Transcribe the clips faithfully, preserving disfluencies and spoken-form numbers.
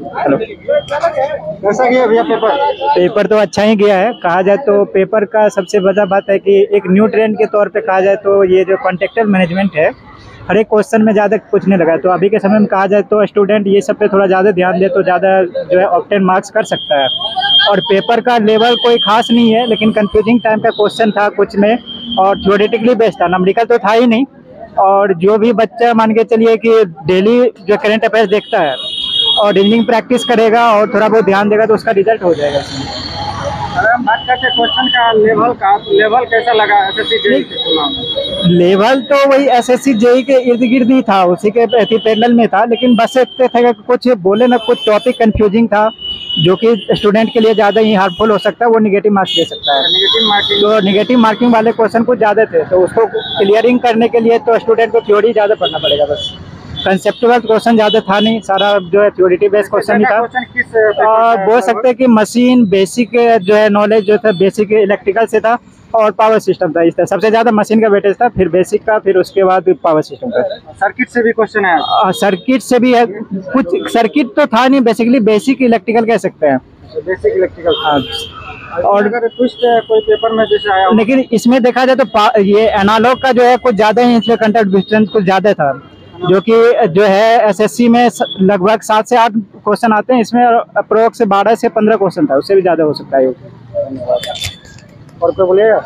Hello, कैसा गया भैया पेपर? पेपर तो अच्छा ही गया है। कहा जाए तो पेपर का सबसे बड़ा बात है कि एक न्यू ट्रेंड के तौर पे कहा जाए तो ये जो कॉन्टेक्चुअल मैनेजमेंट है, हर एक क्वेश्चन में ज़्यादा पूछने लगा है। तो अभी के समय में कहा जाए तो स्टूडेंट ये सब पे थोड़ा ज़्यादा ध्यान दे तो ज़्यादा जो है ऑब्टेन मार्क्स कर सकता है। और पेपर का लेवल कोई खास नहीं है, लेकिन कंफ्यूजिंग टाइप का क्वेश्चन था कुछ में, और थ्योरेटिकली बेस्ड था, नंबरिकल तो था ही नहीं। और जो भी बच्चा मान के चलिए कि डेली जो करंट अफेयर्स देखता है और रीजनिंग प्रैक्टिस करेगा और थोड़ा बहुत ध्यान देगा तो उसका रिजल्ट हो जाएगा इसमें। अगर हम बात करते क्वेश्चन का लेवल का, तो लेवल कैसा लगा एसएससी जेईई के तुलना में? लेवल तो वही एसएससी जेईई के इर्द गिर्द ही था, उसी के पैरेलल में था, लेकिन बस इतने थे कि कुछ बोले ना, कुछ टॉपिक कंफ्यूजिंग था जो कि स्टूडेंट के लिए ज़्यादा ही हार्मफुल हो सकता है, वो निगेटिव मार्क्स दे सकता है। नेगेटिव मार्किंग तो निगेटिव मार्किंग वाले क्वेश्चन कुछ ज़्यादा थे, तो उसको क्लियरिंग करने के लिए तो स्टूडेंट को थ्योरी ज़्यादा पढ़ना पड़ेगा। बस कंसेप्चुअल क्वेश्चन ज़्यादा था नहीं, सारा जो है थ्योरेटिव बेस्ड क्वेश्चन ही था। क्वेश्चन किस और बोल सकते हैं कि मशीन बेसिक जो है नॉलेज जो था बेसिक इलेक्ट्रिकल से था और पावर सिस्टम था। इस तरह सबसे ज़्यादा मशीन का वेटेज था, फिर बेसिक का, फिर उसके बाद पावर सिस्टम का। सर्किट से भी क्वेश्चन है? सर्किट से भी है कुछ, सर्किट तो था नहीं, बेसिकली बेसिक इलेक्ट्रिकल कह सकते हैं। Basic electrical. हाँ, और अगर ट्विस्ट कोई पेपर में जैसे आया, लेकिन इसमें देखा जाए तो ये एनालॉग का जो है कुछ ज़्यादा ही, इसमें कंटेंट डिस्टेंस कुछ ज़्यादा था, जो कि जो है एसएससी में लगभग सात से आठ क्वेश्चन आते हैं, इसमें अप्रोक्स से बारह से पंद्रह क्वेश्चन था, उससे भी ज़्यादा हो सकता है। और कोई बोलेगा?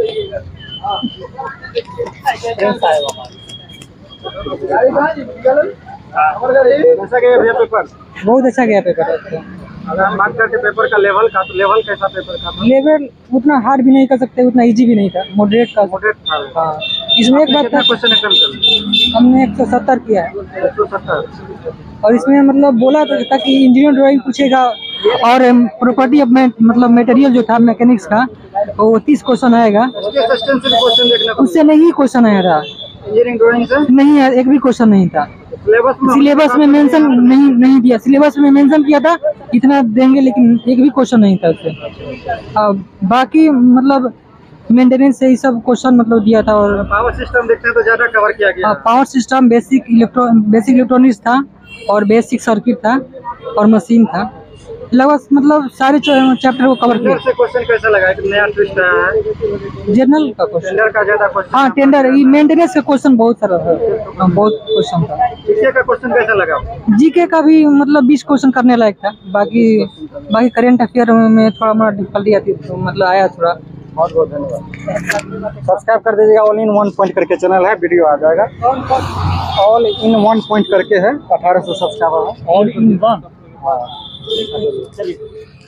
कैसा गया भैया पेपर? बहुत अच्छा गया पेपर। अगर हम बात करते पेपर का लेवल का, तो लेवल कैसा पेपर का था? लेवल उतना हार्ड भी नहीं कर सकते, उतना इजी भी नहीं था, मॉडरेट का। मॉडरेट था। हाँ, इसमें एक बात था, क्वेश्चन अटेम्प्ट कर हमने एक सौ सत्तर किया है, एक सौ सत्तर। और इसमें मतलब बोला था कि इंजीनियर ड्राइंग पूछेगा, और प्रॉपर्टी ऑफ मतलब मटेरियल जो था मैकेनिक्स का, वो तीस क्वेश्चन आएगा, उससे नहीं क्वेश्चन आया था। इंजीनियरिंग ड्राइंग से नहीं, एक भी क्वेश्चन नहीं था। सिलेबस में मेंशन नहीं नहीं दिया, सिलेबस में मेंशन किया था इतना देंगे, लेकिन एक भी क्वेश्चन नहीं था उससे। बाकी मतलब मेंटेनेंस से ही सब क्वेश्चन मतलब दिया था। और पावर सिस्टम देखते हैं तो ज्यादा कवर किया गया। Power system, basic electro basic electronics था, और बेसिक सर्किट था, और मशीन था। लगभग मतलब सारे चैप्टर को कवर किया। क्वेश्चन कैसा लगा? एक नया ट्विस्ट आया है जनरल का क्वेश्चन, टेंडर का ज्यादा क्वेश्चन। हाँ, टेंडर, ये मेंटेनेंस का क्वेश्चन बहुत सारा था, बहुत क्वेश्चन था। जीके का क्वेश्चन कैसा लगा? जीके का भी मतलब बीस क्वेश्चन करने लायक था। बाकी बाकी करंट अफेयर में थोड़ा मोड़ा डिफिकल्टी आती, तो मतलब आया थोड़ा। बहुत बहुत धन्यवाद। सब्सक्राइब कर दीजिएगा, ऑल इन वन पॉइंट करके चैनल है, वीडियो आ जाएगा। ऑल इन वन पॉइंट करके है, अठारह सौ सब्सक्राइबर है। All in one. हाँ, चलिए।